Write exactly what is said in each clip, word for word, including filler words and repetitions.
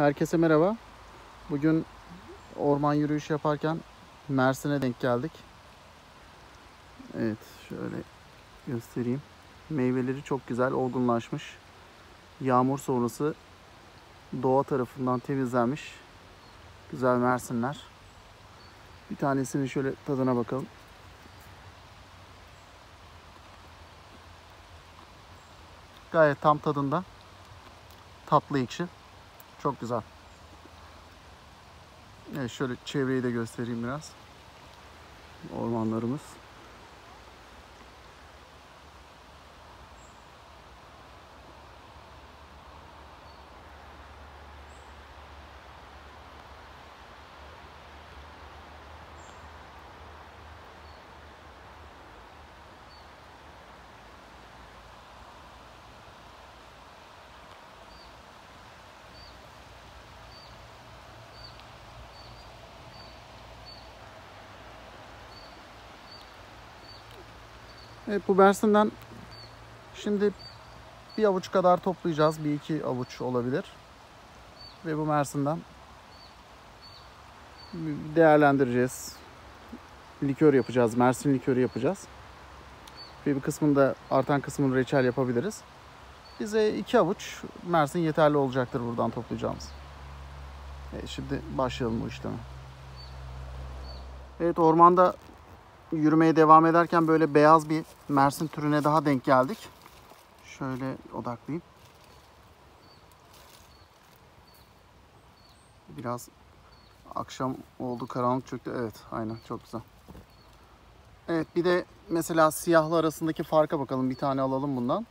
Herkese merhaba. Bugün orman yürüyüşü yaparken Mersin'e denk geldik. Evet, şöyle göstereyim. Meyveleri çok güzel, olgunlaşmış. Yağmur sonrası doğa tarafından temizlenmiş güzel Mersinler. Bir tanesinin şöyle tadına bakalım. Gayet tam tadında. Tatlı ekşi. Çok güzel. Evet, şöyle çevreyi de göstereyim biraz. Ormanlarımız. Evet, bu Mersin'den şimdi bir avuç kadar toplayacağız. Bir iki avuç olabilir. Ve bu Mersin'den değerlendireceğiz. Likör yapacağız. Mersin likörü yapacağız. Ve bir kısmını da artan kısmını reçel yapabiliriz. Bize iki avuç Mersin yeterli olacaktır buradan toplayacağımız. Evet, şimdi başlayalım bu işleme. Evet, ormanda yürümeye devam ederken böyle beyaz bir Mersin türüne daha denk geldik. Şöyle odaklayayım. Biraz akşam oldu, karanlık çöktü. Evet, aynen, çok güzel. Evet, bir de mesela siyahlı arasındaki farka bakalım. Bir tane alalım bundan.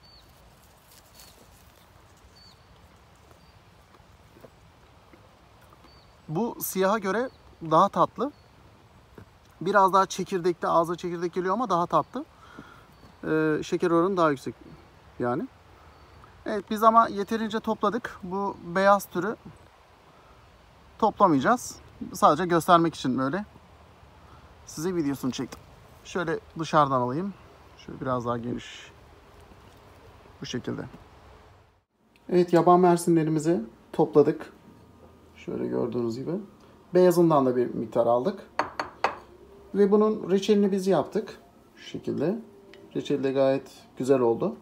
Bu siyaha göre daha tatlı. Biraz daha çekirdekli, ağza çekirdek geliyor ama daha tatlı. Ee, şeker oranı daha yüksek yani. Evet, biz ama yeterince topladık. Bu beyaz türü toplamayacağız. Sadece göstermek için böyle size videosunu çektim. Şöyle dışarıdan alayım. Şöyle biraz daha geniş. Bu şekilde. Evet, yaban mersinlerimizi topladık. Şöyle gördüğünüz gibi. Beyazından da bir miktar aldık. Ve bunun reçelini biz yaptık. Şu şekilde. Reçeli de gayet güzel oldu.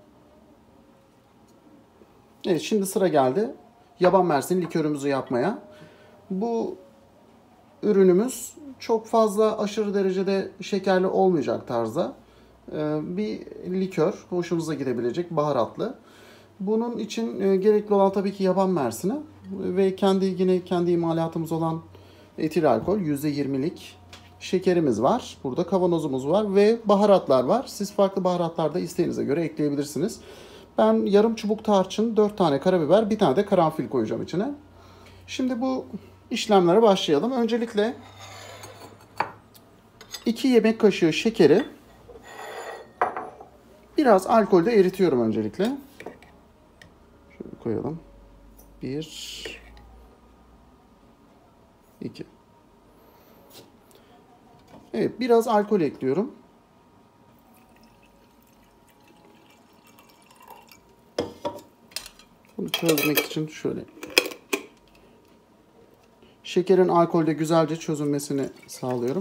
Evet, şimdi sıra geldi yaban mersin likörümüzü yapmaya. Bu ürünümüz çok fazla aşırı derecede şekerli olmayacak tarzda bir likör. Hoşunuza gidebilecek, baharatlı. Bunun için gerekli olan tabii ki yaban mersini ve kendi yine kendi imalatımız olan etil alkol yüzde yirmilik şekerimiz var. Burada kavanozumuz var ve baharatlar var. Siz farklı baharatlar da isteğinize göre ekleyebilirsiniz. Ben yarım çubuk tarçın, dört tane karabiber, bir tane de karanfil koyacağım içine. Şimdi bu işlemlere başlayalım. Öncelikle iki yemek kaşığı şekeri biraz alkolde eritiyorum öncelikle. Şöyle koyalım. bir, iki. Evet, biraz alkol ekliyorum. Bunu çözmek için şöyle şekerin alkolde güzelce çözünmesini sağlıyorum.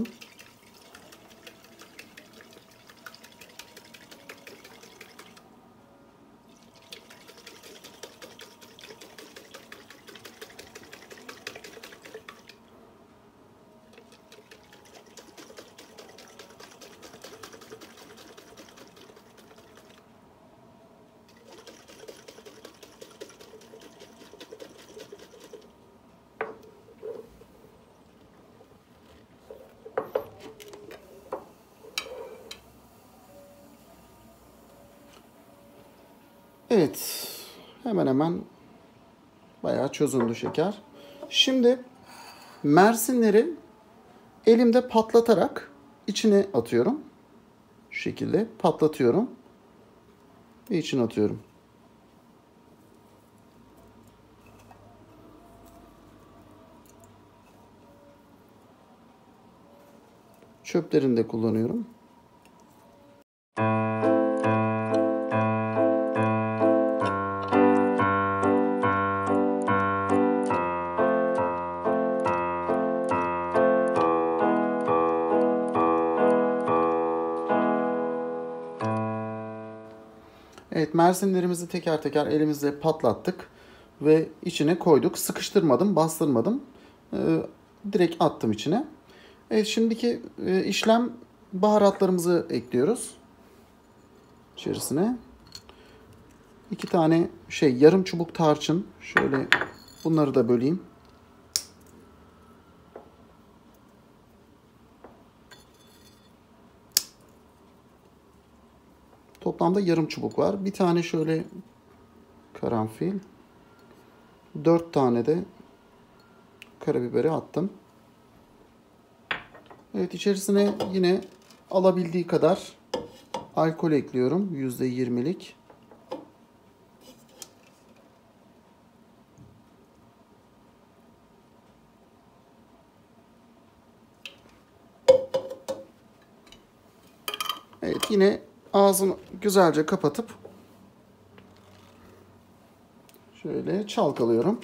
Evet, hemen hemen bayağı çözündü şeker. Şimdi mersinleri elimde patlatarak içine atıyorum. Şu şekilde patlatıyorum ve içine atıyorum. Çöplerini de kullanıyorum. Mersinlerimizi teker teker elimizle patlattık ve içine koyduk. Sıkıştırmadım, bastırmadım. Ee, direkt attım içine. Evet, şimdiki e, işlem baharatlarımızı ekliyoruz içerisine. İki tane şey yarım çubuk tarçın. Şöyle bunları da böleyim. Toplamda yarım çubuk var. Bir tane şöyle karanfil. Dört tane de karabiberi attım. Evet, içerisine yine alabildiği kadar alkol ekliyorum. yüzde yirmilik. Evet, yine ağzını güzelce kapatıp şöyle çalkalıyorum.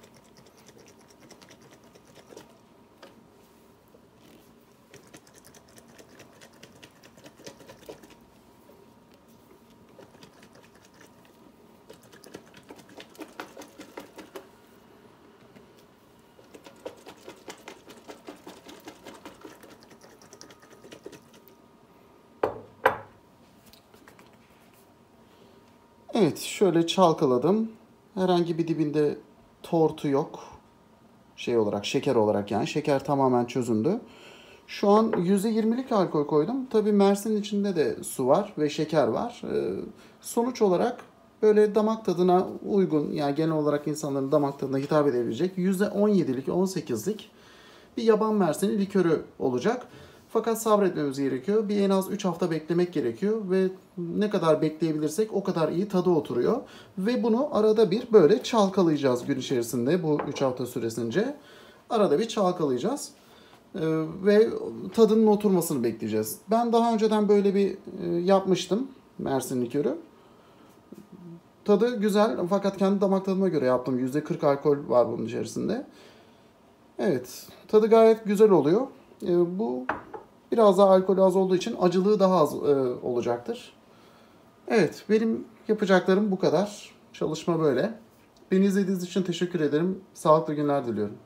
Evet, şöyle çalkaladım. Herhangi bir dibinde tortu yok. Şey olarak, şeker olarak yani. Şeker tamamen çözündü. Şu an yüzde yirmilik alkol koydum. Tabii Mersin'in içinde de su var ve şeker var. Ee, sonuç olarak böyle damak tadına uygun, yani genel olarak insanların damak tadına hitap edebilecek yüzde on yedilik, on sekizlik bir yaban mersini likörü olacak. Fakat sabretmemiz gerekiyor. Bir en az üç hafta beklemek gerekiyor ve ne kadar bekleyebilirsek o kadar iyi tadı oturuyor. Ve bunu arada bir böyle çalkalayacağız gün içerisinde, bu üç hafta süresince. Arada bir çalkalayacağız. Ee, ve tadının oturmasını bekleyeceğiz. Ben daha önceden böyle bir e, yapmıştım Mersin likörü. Tadı güzel fakat kendi damak tadıma göre yaptım. yüzde kırk alkol var bunun içerisinde. Evet, tadı gayet güzel oluyor. Ee, bu biraz daha alkolü az olduğu için acılığı daha az e, olacaktır. Evet, benim yapacaklarım bu kadar. Çalışma böyle. Beni izlediğiniz için teşekkür ederim. Sağlıklı günler diliyorum.